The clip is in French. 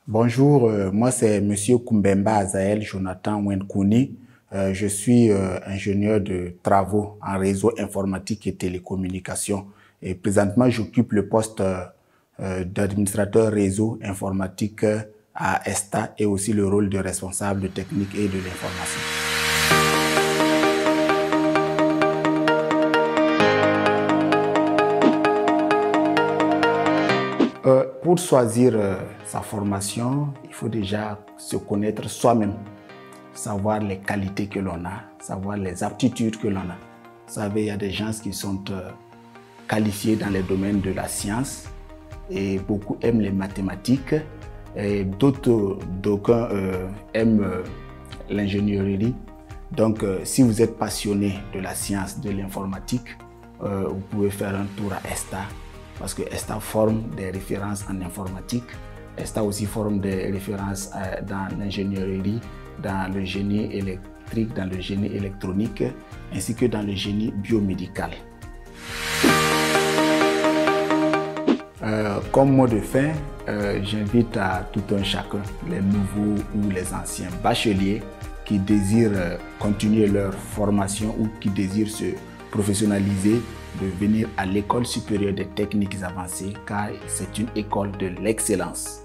Bonjour, moi c'est Monsieur Kumbemba Azael Jonathan Wenkouni. Je suis ingénieur de travaux en réseau informatique et télécommunications. Et présentement, j'occupe le poste d'administrateur réseau informatique à ESTA et aussi le rôle de responsable de technique et de l'information. Pour choisir sa formation, il faut déjà se connaître soi-même, savoir les qualités que l'on a, savoir les aptitudes que l'on a. Vous savez, il y a des gens qui sont qualifiés dans les domaines de la science et beaucoup aiment les mathématiques et d'aucuns aiment l'ingénierie. Donc, si vous êtes passionné de la science, de l'informatique, vous pouvez faire un tour à ESTA. Parce que ESTA forme des références en informatique. ESTA aussi forme des références dans l'ingénierie, dans le génie électrique, dans le génie électronique, ainsi que dans le génie biomédical. Comme mot de fin, j'invite à tout un chacun, les nouveaux ou les anciens bacheliers qui désirent continuer leur formation ou qui désirent se professionnaliser, de venir à l'École supérieure des techniques avancées car c'est une école de l'excellence.